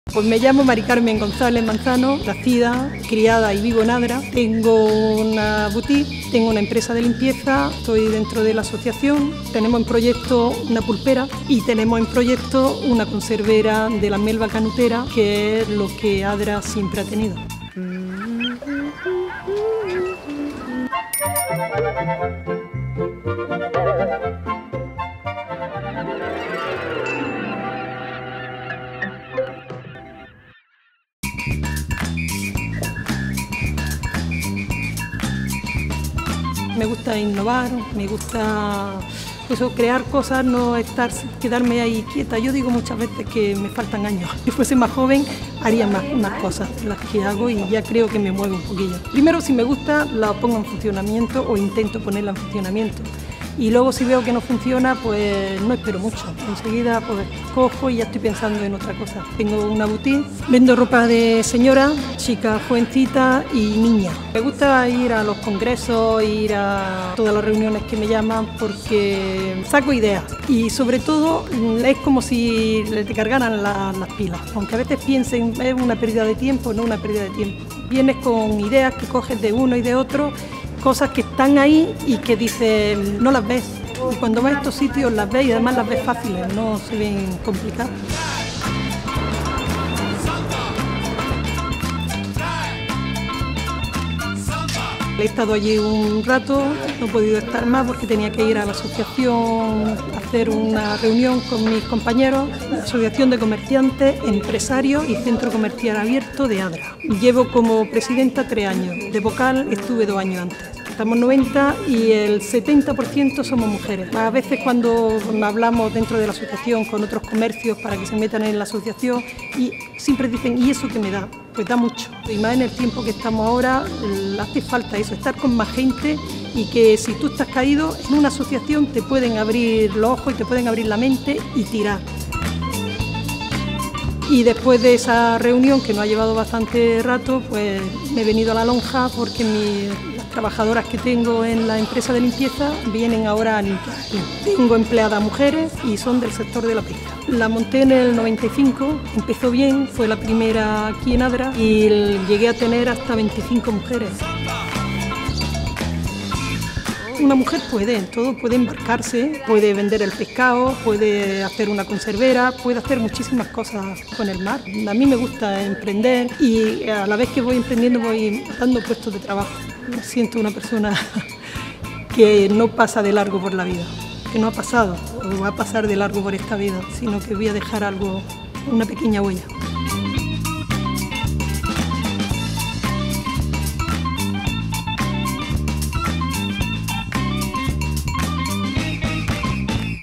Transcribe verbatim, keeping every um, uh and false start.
Pues me llamo Mari Carmen González Manzano, nacida, criada y vivo en Adra. Tengo una boutique, tengo una empresa de limpieza, estoy dentro de la asociación. Tenemos en proyecto una pulpera y tenemos en proyecto una conservera de la melva canutera, que es lo que Adra siempre ha tenido. Me gusta innovar, me gusta pues, crear cosas, no estar, quedarme ahí quieta. Yo digo muchas veces que me faltan años. Si fuese más joven haría más, más cosas de las que hago y ya creo que me muevo un poquillo. Primero, si me gusta, la pongo en funcionamiento o intento ponerla en funcionamiento. Y luego si veo que no funciona, pues no espero mucho. Enseguida pues cojo y ya estoy pensando en otra cosa. Tengo una boutique, vendo ropa de señora, chica, jovencita y niña. Me gusta ir a los congresos, ir a todas las reuniones que me llaman porque saco ideas. Y sobre todo es como si le cargaran la, las pilas. Aunque a veces piensen es una pérdida de tiempo, no una pérdida de tiempo. Vienes con ideas que coges de uno y de otro, cosas que están ahí y que dices, no las ves. Y cuando vas a estos sitios las ves y además las ves fáciles, no se ven complicadas. He estado allí un rato, no he podido estar más porque tenía que ir a la asociación a hacer una reunión con mis compañeros, la Asociación de Comerciantes, Empresarios y Centro Comercial Abierto de Adra. Llevo como presidenta tres años, de vocal estuve dos años antes. Estamos noventa y el setenta por ciento somos mujeres. A veces cuando hablamos dentro de la asociación con otros comercios para que se metan en la asociación y siempre dicen, ¿y eso qué me da? Pues da mucho. Y más en el tiempo que estamos ahora, hace falta eso, estar con más gente y que si tú estás caído en una asociación te pueden abrir los ojos y te pueden abrir la mente y tirar. Y después de esa reunión, que nos ha llevado bastante rato, pues me he venido a la lonja porque mi, las trabajadoras que tengo en la empresa de limpieza vienen ahora a limpiar. Tengo empleadas mujeres y son del sector de la pesca. La monté en el noventa y cinco, empezó bien, fue la primera aquí en Adra y llegué a tener hasta veinticinco mujeres. Una mujer puede, en todo, puede embarcarse, puede vender el pescado, puede hacer una conservera, puede hacer muchísimas cosas con el mar. A mí me gusta emprender y a la vez que voy emprendiendo voy dando puestos de trabajo. Me siento una persona que no pasa de largo por la vida, que no ha pasado o va a pasar de largo por esta vida, sino que voy a dejar algo, una pequeña huella.